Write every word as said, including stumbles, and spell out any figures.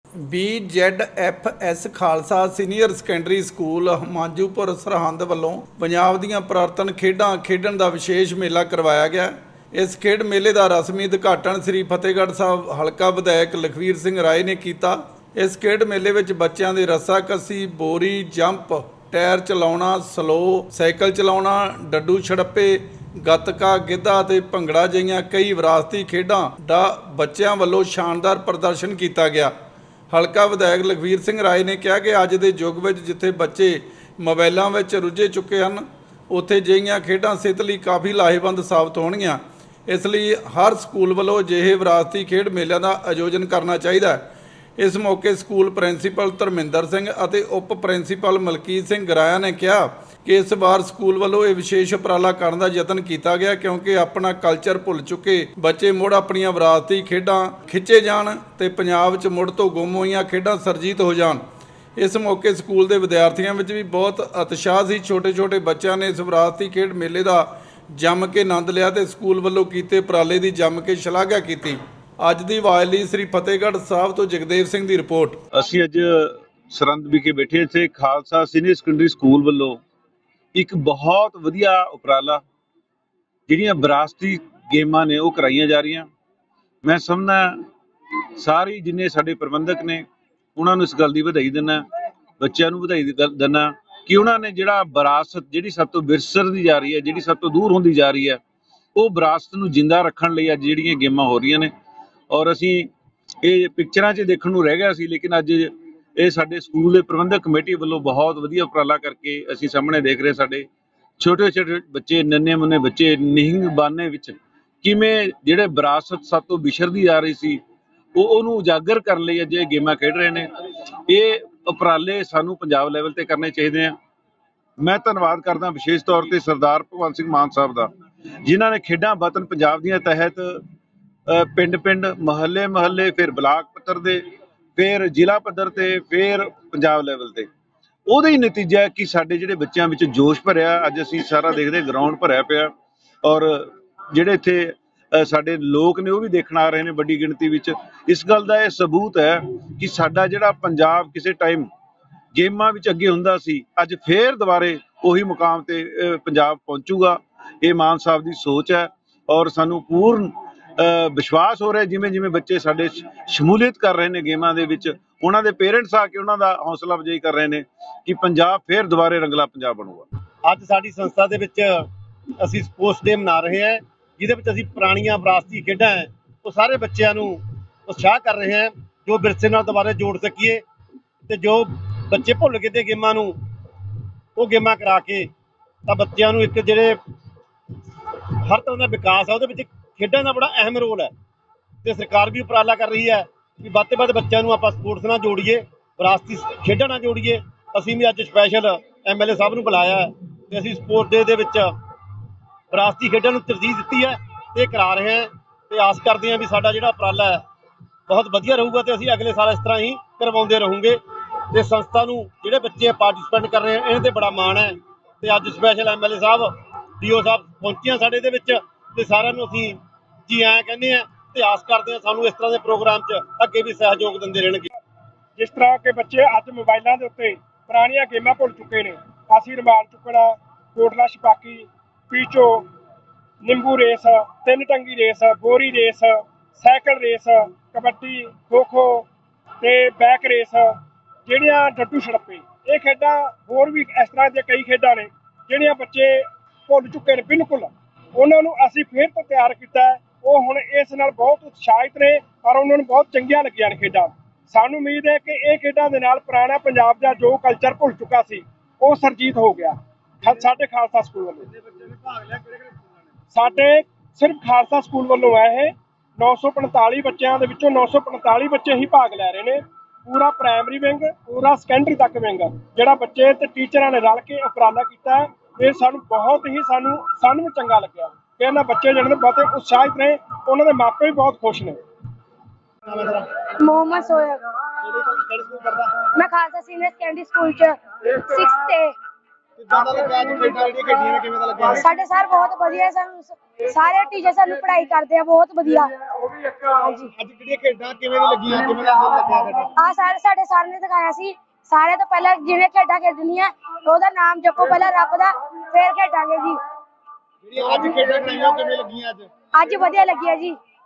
B Z F S Khalsa senior secondary school Hamanjupur Sirhind ਵੱਲੋਂ ਪੰਜਾਬ ਦੀਆਂ ਪੁਰਾਤਨ ਖੇਡਾਂ ਖੇਡਣ ਦਾ ਵਿਸ਼ੇਸ਼ ਮੇਲਾ ਕਰਵਾਇਆ ਗਿਆ। ਇਸ ਖੇਡ ਮੇਲੇ ਦਾ ਰਸਮੀ ਉਦਘਾਟਨ ਸ੍ਰੀ ਫਤਿਹਗੜ੍ਹ ਸਾਹਿਬ ਹਲਕਾ ਵਿਧਾਇਕ ਲਖਵੀਰ ਸਿੰਘ ਰਾਏ ਨੇ ਕੀਤਾ। ਇਸ ਖੇਡ ਮੇਲੇ ਵਿੱਚ ਬੱਚਿਆਂ ਦੇ ਰੱਸਾਕੱਸੀ, ਬੋਰੀ ਜੰਪ, ਟਾਇਰ ਚਲਾਉਣਾ, ਸਲੋ ਸਾਈਕਲ ਚਲਾਉਣਾ, ਡੱਡੂ ਛੜੱਪੇ, ਗੱਤਕਾ, ਗਿੱਧਾ ਅਤੇ ਭੰਗੜਾ ਜਿਹੀਆਂ ਕਈ ਵਿਰਾਸਤੀ ਖੇਡਾਂ ਦਾ ਬੱਚਿਆਂ ਵੱਲੋਂ ਸ਼ਾਨਦਾਰ ਪ੍ਰਦਰਸ਼ਨ ਕੀਤਾ ਗਿਆ। ਹਲਕਾ ਵਿਧਾਇਕ ਲਖਵੀਰ ਸਿੰਘ ਰਾਏ ਨੇ ਕਿਹਾ ਕਿ ਅੱਜ ਦੇ ਯੁੱਗ ਵਿੱਚ ਜਿੱਥੇ ਬੱਚੇ ਮੋਬਾਈਲਾਂ ਵਿੱਚ ਰੁੱਝੇ ਚੁੱਕੇ ਹਨ, ਉੱਥੇ ਜਿਹੀਆਂ ਖੇਡਾਂ ਸਿਹਤ ਲਈ ਕਾਫੀ ਲਾਹੇਵੰਦ ਸਾਬਤ ਹੋਣਗੀਆਂ। ਇਸ ਲਈ ਹਰ ਸਕੂਲ ਵੱਲੋਂ ਅਜਿਹੇ ਵਿਰਾਸਤੀ ਖੇਡ ਮੇਲਿਆਂ ਦਾ ਆਯੋਜਨ ਕਰਨਾ ਚਾਹੀਦਾ ਹੈ। ਇਸ ਮੌਕੇ ਸਕੂਲ ਪ੍ਰਿੰਸੀਪਲ ਧਰਮਿੰਦਰ ਸਿੰਘ ਅਤੇ ਉਪ ਪ੍ਰਿੰਸੀਪਲ ਮਲਕੀਤ ਸਿੰਘ ਗਰਾਇਆ ਨੇ ਕਿਹਾ ਕਿ ਇਸ ਵਾਰ ਸਕੂਲ ਵੱਲੋਂ ਇਹ ਵਿਸ਼ੇਸ਼ ਉਪਰਾਲਾ ਕਰਨ ਦਾ ਯਤਨ ਕੀਤਾ ਗਿਆ ਕਿਉਂਕਿ ਆਪਣਾ ਕਲਚਰ ਭੁੱਲ ਚੁੱਕੇ ਬੱਚੇ ਮੁੜ ਆਪਣੀਆਂ ਵਿਰਾਸਤੀ ਖੇਡਾਂ ਖਿੱਚੇ ਜਾਣ ਤੇ ਪੰਜਾਬ 'ਚ ਮੁੜ ਤੋਂ ਗੁੰਮ ਹੋਈਆਂ ਖੇਡਾਂ ਸਰਜੀਤ ਹੋ ਜਾਣ। ਇਸ ਮੌਕੇ ਸਕੂਲ ਦੇ ਵਿਦਿਆਰਥੀਆਂ ਵਿੱਚ ਵੀ ਬਹੁਤ ਉਤਸ਼ਾਹ ਸੀ। ਛੋਟੇ ਛੋਟੇ ਬੱਚਿਆਂ ਨੇ ਇਸ ਵਿਰਾਸਤੀ ਖੇਡ ਮੇਲੇ ਦਾ ਜੰਮ ਕੇ ਆਨੰਦ ਲਿਆ ਤੇ ਸਕੂਲ ਵੱਲੋਂ ਕੀਤੇ ਉਪਰਾਲੇ ਦੀ ਜੰਮ ਕੇ ਸ਼ਲਾਘਾ ਕੀਤੀ। ਅੱਜ ਦੀ ਆਵਾਜ਼ ਲਈ ਸ੍ਰੀ ਫਤਿਹਗੜ੍ਹ ਸਾਹਿਬ ਤੋਂ ਜਗਦੇਵ ਸਿੰਘ ਦੀ ਰਿਪੋर्ट। ਅਸੀਂ ਅੱਜ ਸਰਹੰਦ ਵਿਖੇ ਬੈਠੇ ਇੱਥੇ ਖਾਲਸਾ ਸੀਨੀਅਰ ਸੈਕੰਡਰੀ ਸਕੂਲ ਵੱਲੋਂ ਇੱਕ ਬਹੁਤ ਵਧੀਆ ਉਪਰਾਲਾ ਜਿਹੜੀਆਂ ਵਿਰਾਸਤੀ ਗੇਮਾਂ ਨੇ ਉਹ ਕਰਾਈਆਂ ਜਾ ਰਹੀਆਂ। ਮੈਂ ਸਮਝਦਾ ਸਾਰੇ ਜਿੰਨੇ ਸਾਡੇ ਪ੍ਰਬੰਧਕ ਨੇ ਉਹਨਾਂ ਨੂੰ ਇਸ ਗੱਲ ਦੀ ਵਧਾਈ ਦਿੰਦਾ, ਬੱਚਿਆਂ ਨੂੰ ਵਧਾਈ ਦਿੰਦਾ ਕਿ ਉਹਨਾਂ ਨੇ ਜਿਹੜਾ ਵਿਰਾਸਤ ਜਿਹੜੀ ਸਭ ਤੋਂ ਵਿਰਸਰਦੀ ਜਾ ਰਹੀ ਹੈ, ਜਿਹੜੀ ਸਭ ਤੋਂ ਦੂਰ ਹੁੰਦੀ ਜਾ ਰਹੀ ਹੈ, ਉਹ ਵਿਰਾਸਤ ਨੂੰ ਜਿੰਦਾ ਰੱਖਣ ਲਈ ਅੱਜ ਜਿਹੜੀਆਂ ਗੇਮਾਂ ਹੋ ਰਹੀਆਂ ਨੇ। ਔਰ ਅਸੀਂ ਇਹ ਪਿਕਚਰਾਂ 'ਚ ਦੇਖਣ ਨੂੰ ਰਹਿ ਗਿਆ ਸੀ, ਲੇਕਿਨ ਅੱਜ ਇਹ ਸਾਡੇ ਸਕੂਲ ਦੇ ਪ੍ਰਬੰਧਕ ਕਮੇਟੀ ਵੱਲੋਂ ਬਹੁਤ ਵਧੀਆ ਉਪਰਾਲਾ ਕਰਕੇ ਅਸੀਂ ਸਾਹਮਣੇ ਦੇਖ ਰਹੇ ਸਾਡੇ ਛੋਟੇ ਛੋਟੇ ਬੱਚੇ, ਨੰਨੇ ਮੁੰਨੇ ਬੱਚੇ ਨਿਹੰਗ ਬਾਨੇ ਵਿੱਚ ਕਿਵੇਂ ਜਿਹੜੇ ਵਿਰਾਸਤ ਸਭ ਤੋਂ ਵਿਛੜਦੀ ਜਾ ਰਹੀ ਸੀ ਉਹ ਉਹਨੂੰ ਉਜਾਗਰ ਕਰਨ ਲਈ ਅੱਜ ਇਹ ਗੇਮਾਂ ਖੇਡ ਰਹੇ ਨੇ। ਇਹ ਉਪਰਾਲੇ ਸਾਨੂੰ ਪੰਜਾਬ ਲੈਵਲ ਤੇ ਕਰਨੇ ਚਾਹੀਦੇ ਆ। ਮੈਂ ਧੰਨਵਾਦ ਕਰਦਾ ਵਿਸ਼ੇਸ਼ ਤੌਰ ਤੇ ਸਰਦਾਰ ਭਗਵੰਤ ਸਿੰਘ ਮਾਨ ਸਾਹਿਬ ਦਾ, ਜਿਨ੍ਹਾਂ ਨੇ ਖੇਡਾਂ ਵਤਨ ਪੰਜਾਬ ਦੀਆਂ ਤਹਿਤ ਪਿੰਡ ਪਿੰਡ, ਮੁਹੱਲੇ ਮੁਹੱਲੇ, ਫਿਰ ਬਲਾਕ ਪੱਧਰ ਦੇ, ਫਿਰ ਜ਼ਿਲ੍ਹਾ ਪੱਧਰ ਤੇ, ਫਿਰ ਪੰਜਾਬ ਲੈਵਲ ਤੇ ਉਹਦਾ ਹੀ ਨਤੀਜਾ ਹੈ ਕਿ ਸਾਡੇ ਜਿਹੜੇ ਬੱਚਿਆਂ ਵਿੱਚ ਜੋਸ਼ ਭਰਿਆ। ਅੱਜ ਅਸੀਂ ਸਾਰਾ ਦੇਖਦੇ ਗਰਾਊਂਡ ਭਰਿਆ ਪਿਆ ਔਰ ਜਿਹੜੇ ਇੱਥੇ ਸਾਡੇ ਲੋਕ ਨੇ ਉਹ ਵੀ ਦੇਖਣ ਆ ਰਹੇ ਨੇ ਵੱਡੀ ਗਿਣਤੀ ਵਿੱਚ। ਇਸ ਗੱਲ ਦਾ ਇਹ ਸਬੂਤ ਹੈ ਕਿ ਸਾਡਾ ਜਿਹੜਾ ਪੰਜਾਬ ਕਿਸੇ ਟਾਈਮ ਗੇਮਾਂ ਵਿੱਚ ਅੱਗੇ ਹੁੰਦਾ ਸੀ, ਅੱਜ ਫੇਰ ਦੁਬਾਰੇ ਉਹੀ ਮੁਕਾਮ ਤੇ ਪੰਜਾਬ ਪਹੁੰਚੂਗਾ। ਇਹ ਮਾਨ ਸਾਹਿਬ ਦੀ ਸੋਚ ਹੈ ਔਰ ਸਾਨੂੰ ਪੂਰਨ ਵਿਸ਼ਵਾਸ ਹੋ ਰਿਹਾ ਜਿਵੇਂ ਜਿਵੇਂ ਬੱਚੇ ਸਾਡੇ ਸ਼ਮੂਲੀਅਤ ਕਰ ਰਹੇ ਨੇ ਗੇਮਾਂ ਦੇ ਵਿੱਚ, ਉਹਨਾਂ ਦੇ ਪੇਰੈਂਟਸ ਆ ਕੇ ਉਹਨਾਂ ਦਾ ਹੌਸਲਾ ਅਫਜ਼ਾਈ ਕਰ ਰਹੇ ਨੇ ਕਿ ਪੰਜਾਬ ਫੇਰ ਦੁਬਾਰੇ ਰੰਗਲਾ ਪੰਜਾਬ ਬਣੂਗਾ। ਅੱਜ ਸਾਡੀ ਸੰਸਥਾ ਦੇ ਵਿੱਚ ਅਸੀਂ ਸਪੋਰਟਸ ਡੇ ਮਨਾ ਰਹੇ ਹਾਂ, ਜਿਹਦੇ ਵਿੱਚ ਅਸੀਂ ਪੁਰਾਣੀਆਂ ਵਿਰਾਸਤੀ ਖੇਡਾਂ ਹੈ ਉਹ ਸਾਰੇ ਬੱਚਿਆਂ ਨੂੰ ਉਤਸ਼ਾਹ ਕਰ ਰਹੇ ਹਾਂ ਜੋ ਵਿਰਸੇ ਨਾਲ ਦੁਬਾਰਾ ਜੋੜ ਸਕੀਏ ਤੇ ਜੋ ਬੱਚੇ ਭੁੱਲ ਗਏ ਤੇ ਗੇਮਾਂ ਨੂੰ ਉਹ ਗੇਮਾਂ ਕਰਾ ਕੇ ਤਾਂ ਬੱਚਿਆਂ ਨੂੰ ਇੱਕ ਜਿਹੜੇ ਹਰ ਤਰ੍ਹਾਂ ਦਾ ਵਿਕਾਸ ਆ ਉਹਦੇ ਵਿੱਚ ਖੇਡਾਂ ਦਾ ਬੜਾ ਅਹਿਮ ਰੋਲ ਹੈ। ਤੇ ਸਰਕਾਰ ਵੀ ਉਪਰਾਲਾ ਕਰ ਰਹੀ ਹੈ ਕਿ ਵੱਧ ਤੋਂ ਵੱਧ ਬੱਚਿਆਂ ਨੂੰ ਆਪਾਂ ਸਪੋਰਟਸ ਨਾਲ ਜੋੜੀਏ, ਵਿਰਾਸਤੀ ਖੇਡਾਂ ਨਾਲ ਜੋੜੀਏ। ਅਸੀਂ ਵੀ ਅੱਜ ਸਪੈਸ਼ਲ ਐਮ ਐਲ ਏ ਸਾਹਿਬ ਨੂੰ ਬੁਲਾਇਆ ਹੈ ਤੇ ਅਸੀਂ ਸਪੋਰਟ ਡੇ ਦੇ ਵਿੱਚ ਵਿਰਾਸਤੀ ਖੇਡਾਂ ਨੂੰ ਤਰਜੀਹ ਦਿੱਤੀ ਹੈ ਤੇ ਕਰਾ ਰਹੇ ਹਾਂ ਤੇ ਆਸ ਕਰਦੇ ਹਾਂ ਵੀ ਸਾਡਾ ਜਿਹੜਾ ਉਪਰਾਲਾ ਹੈ ਬਹੁਤ ਵਧੀਆ ਰਹੂਗਾ ਤੇ ਅਸੀਂ ਅਗਲੇ ਸਾਲ ਇਸ ਤਰ੍ਹਾਂ ਹੀ ਕਰਵਾਉਂਦੇ ਰਹੂਗੇ। ਤੇ ਸੰਸਥਾ ਨੂੰ ਜਿਹੜੇ ਬੱਚੇ ਪਾਰਟਿਸਿਪੇਟ ਕਰ ਰਹੇ ਆ ਇਹਨਾਂ ਤੇ ਬੜਾ ਮਾਣ ਹੈ ਤੇ ਅੱਜ ਸਪੈਸ਼ਲ ਐਮ ਐਲ ਏ ਸਾਹਿਬ, ਡੀ ਓ ਸਾਹਿਬ ਪਹੁੰਚੇ ਸਾਡੇ ਦੇ ਵਿੱਚ ਤੇ ਸਾਰਿਆਂ ਨੂੰ ਅਸੀਂ ਜੀ ਆਇਆਂ ਕਹਿੰਦੇ ਆ ਤੇ ਆਸ ਕਰਦੇ ਹਾਂ ਸਾਨੂੰ ਇਸ ਤਰ੍ਹਾਂ ਦੇ ਪ੍ਰੋਗਰਾਮ 'ਚ ਅੱਗੇ ਵੀ ਸਹਿਯੋਗ ਦਿੰਦੇ ਰਹਿਣਗੇ। ਜਿਸ ਤਰ੍ਹਾਂ ਕਿ ਬੱਚੇ ਅੱਜ ਮੋਬਾਈਲਾਂ ਦੇ ਉੱਤੇ ਪੁਰਾਣੀਆਂ ਗੇਮਾਂ ਭੁੱਲ ਚੁੱਕੇ ਨੇ, ਅਸੀਂ ਰੁਮਾਲ ਚੁੱਕਣਾ, ਕੋਟਲਾ ਛਪਾਕੀ, ਪੀਚੋ, ਨਿੰਬੂ ਰੇਸ, ਤਿੰਨ ਟੰਗੀ ਰੇਸ, ਬੋਰੀ race, cycle race, kabaddi, kho kho ਤੇ ਬੈਕ ਰੇਸ, ਜਿਹੜੀਆਂ ਡੱਡੂ ਛੜੱਪੇ, ਇਹ ਖੇਡਾਂ ਹੋਰ ਵੀ ਇਸ ਤਰ੍ਹਾਂ ਦੀਆਂ ਕਈ ਖੇਡਾਂ ਨੇ ਜਿਹੜੀਆਂ ਬੱਚੇ ਭੁੱਲ ਚੁੱਕੇ ਨੇ ਬਿਲਕੁਲ। ਉਹਨਾਂ ਨੂੰ ਅਸੀਂ ਫਿਰ ਤੋਂ ਤਿਆਰ ਕੀਤਾ ਹੈ। ਉਹ ਹੁਣ ਇਸ ਨਾਲ ਬਹੁਤ ਉਤਸ਼ਾਹਿਤ ਨੇ ਔਰ ਉਹਨਾਂ ਨੂੰ ਬਹੁਤ ਚੰਗੀਆਂ ਲੱਗੀਆਂ ਨੇ ਖੇਡਾਂ। ਸਾਨੂੰ ਉਮੀਦ ਹੈ ਕਿ ਇਹ ਖੇਡਾਂ ਦੇ ਨਾਲ ਪੁਰਾਣਾ ਪੰਜਾਬ ਦਾ ਜੋ ਕਲਚਰ ਭੁੱਲ ਚੁੱਕਾ ਸੀ ਉਹ ਸਰਜੀਤ ਹੋ ਗਿਆ। ਸਾਡੇ ਖਾਲਸਾ ਸਕੂਲ ਵੱਲੋਂ ਸਾਡੇ ਸਿਰਫ ਖਾਲਸਾ ਸਕੂਲ ਵੱਲੋਂ ਹੈ ਇਹ ਨੌ ਸੌ ਪੰਤਾਲੀ ਬੱਚਿਆਂ ਦੇ ਵਿੱਚੋਂ ਨੌ ਸੌ ਪੰਤਾਲੀ ਬੱਚੇ ਹੀ ਭਾਗ ਲੈ ਰਹੇ ਨੇ। ਪੂਰਾ ਪ੍ਰਾਇਮਰੀ ਵਿੰਗ, ਪੂਰਾ ਸੈਕੰਡਰੀ ਤੱਕ ਵਿੰਗ, ਜਿਹੜਾ ਬੱਚੇ ਤੇ ਟੀਚਰਾਂ ਨੇ ਰਲ ਕੇ ਉਪਰਾਲਾ ਕੀਤਾ ਹੈ, ਇਹ ਸਾਨੂੰ ਬਹੁਤ ਹੀ ਸਾਨੂੰ ਸਾਨੂੰ ਵੀ ਚੰਗਾ ਲੱਗਿਆ ਕਿ ਇਹਨਾਂ ਬੱਚੇ ਜਿਹੜੇ ਨੇ ਬਹੁਤੇ ਉਤਸ਼ਾਹਿਤ ਨੇ, ਉਹਨਾਂ ਦੇ ਮਾਪੇ ਵੀ ਬਹੁਤ ਖੁਸ਼ ਨੇ। मोहम्मद सोहेब, मैं खालसा सीनियर सेकेंडरी स्कूल च सिक्स ते ਕਿੱਦਾਂ ਦਾ ਲੱਗਾ ਅੱਜ ਖੇਡਾਂ ਜਿਹੜੀਆਂ ਖੇਡੀਆਂ ਨੇ ਕਿਵੇਂ ਦਾ ਲੱਗਿਆ ਸਾਡੇ ਸਰ ਬਹੁਤ ਵਧੀਆ, ਸਾਨੂੰ ਸਾਰੇ ਟੀਚਰ ਸਾਨੂੰ ਪੜ੍ਹਾਈ ਕਰਦੇ ਆ ਬਹੁਤ ਵਧੀਆ। ਹਾਂਜੀ ਅੱਜ ਜਿਹੜੀਆਂ ਖੇਡਾਂ ਕਿਵੇਂ ਦੀ ਲੱਗੀਆਂ ਕਿਵੇਂ ਦਾ ਲੱਗਿਆ ਖੇਡਾਂ ਆ ਸਾਰੇ ਸਾਡੇ ਸਰ ਨੇ ਦਿਖਾਇਆ ਸੀ। ਸਾਰੇ ਤੋਂ ਪਹਿਲਾਂ ਜਿਵੇਂ ਖੇਡਾਂ ਖੇਡਣੀਆਂ ਉਹਦਾ ਨਾਮ ਜਪੋ ਪਹਿਲਾਂ ਰੱਬ ਦਾ, ਫਿਰ ਖੇਡਾਂਗੇ ਜੀ। ਜਿਹੜੀਆਂ ਅੱਜ ਖੇਡਾਂ ਖਿਡਾਈਆਂ ਕਿਵੇਂ ਲੱਗੀਆਂ ਅੱਜ ਅੱਜ ਵਧੀਆ ਲੱਗਿਆ ਜੀ।